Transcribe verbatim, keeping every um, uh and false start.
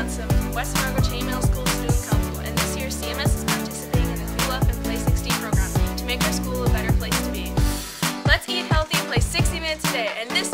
Johnson from West Fargo Cheney Middle School Student Council, and this year C M S is participating in the Fuel Up and Play sixty program to make our school a better place to be. Let's eat healthy and play sixty minutes a day, and this